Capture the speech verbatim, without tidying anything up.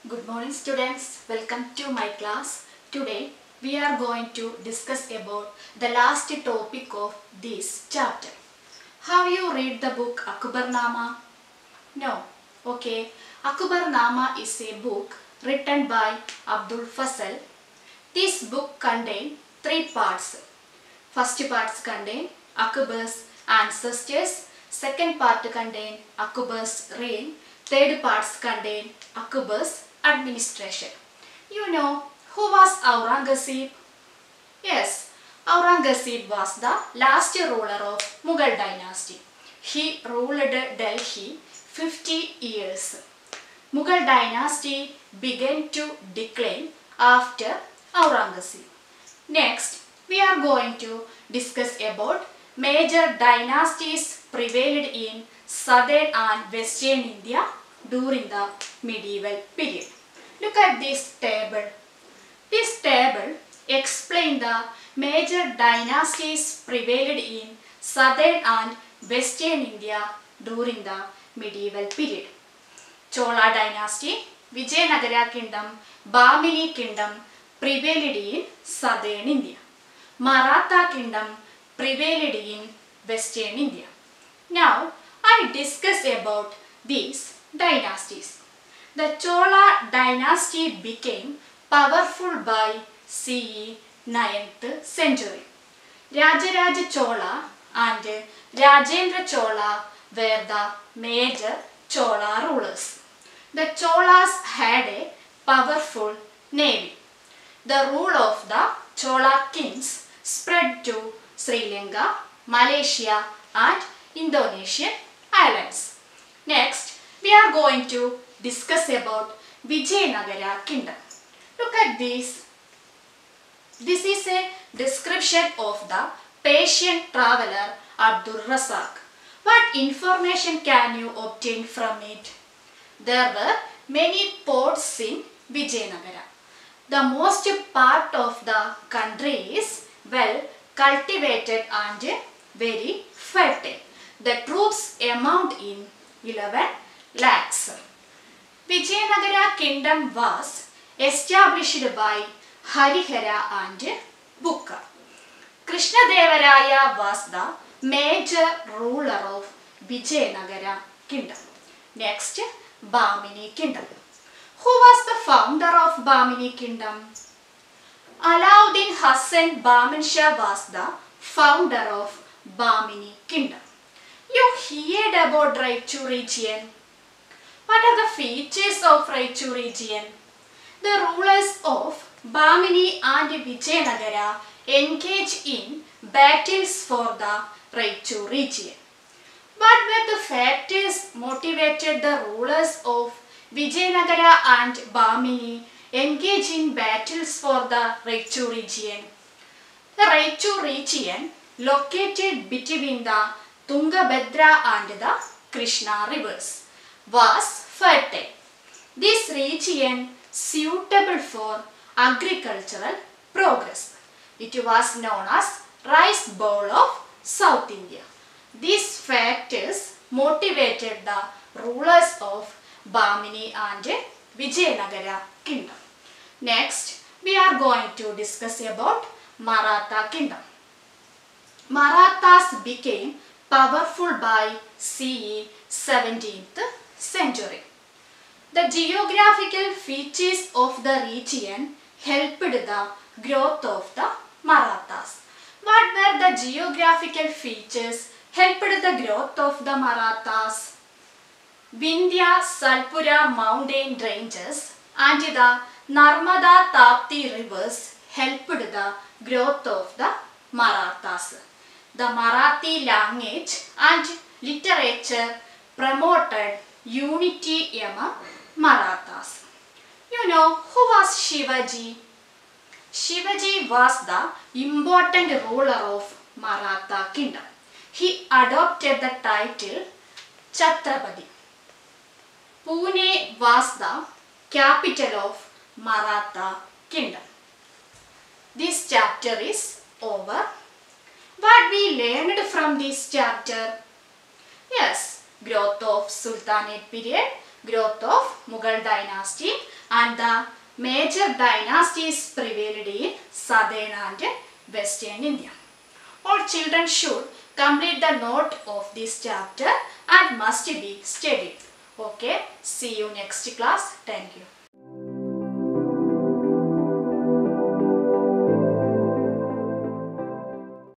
Good morning students, welcome to my class. Today we are going to discuss about the last topic of this chapter. Have you read the book Akbarnama? No. Okay. Akbarnama is a book written by Abdul Fasal. This book contains three parts. First part contains Akbar's ancestors. Second part contains Akbar's reign. Third part contains Akbar's administration. You know who was Aurangzeb? Yes, Aurangzeb was the last ruler of Mughal dynasty. He ruled Delhi fifty years. Mughal dynasty began to decline after Aurangzeb. Next, we are going to discuss about major dynasties prevailed in southern and western India during the medieval period. Look at this table. This table explains the major dynasties prevailed in southern and western India during the medieval period. Chola dynasty, Vijayanagara kingdom, Bahmani kingdom prevailed in southern India. Maratha kingdom prevailed in western India. Now, I discuss about these dynasties. The Chola dynasty became powerful by C E ninth century. Rajaraja Chola and Rajendra Chola were the major Chola rulers. The Cholas had a powerful navy. The rule of the Chola kings spread to Sri Lanka, Malaysia and Indonesian islands. Next, we are going to discuss about Vijayanagara kingdom. Look at this. This is a description of the Persian traveler Abdul Razak. What information can you obtain from it? There were many ports in Vijayanagara. The most part of the country is well cultivated and very fertile. The troops amount in eleven lakhs. Vijayanagara kingdom was established by Harihara and Bukka. Krishnadevaraya was the major ruler of Vijayanagara kingdom. Next, Bahmani kingdom. Who was the founder of Bahmani kingdom? Alauddin Hassan Bahman Shah was the founder of Bahmani kingdom. You heard about Raichur region. What are the features of Raichur region? The rulers of Bahmani and Vijayanagara engaged in battles for the Raichur region. What were the factors motivated the rulers of Vijayanagara and Bahmani engage in battles for the Raichur region? The Raichur region located between the Tungabhadra and the Krishna rivers was fertile. This region suitable for agricultural progress. It was known as rice bowl of South India. These factors motivated the rulers of Bahmani and Vijayanagara kingdom. Next, we are going to discuss about Maratha kingdom. Marathas became powerful by C E seventeenth century. The geographical features of the region helped the growth of the Marathas. What were the geographical features helped the growth of the Marathas? Vindhya Salpura mountain ranges and the Narmada Tapti rivers helped the growth of the Marathas. The Marathi language and literature promoted unity among Marathas. You know who was Shivaji? Shivaji was the important ruler of Maratha kingdom. He adopted the title Chhatrapati. Pune was the capital of Maratha kingdom. This chapter is over. What we learned from this chapter? Yes, growth of Sultanate period, growth of Mughal dynasty and the major dynasties prevailed in southern and western India. All children should complete the note of this chapter and must be studied. Okay, see you next class. Thank you.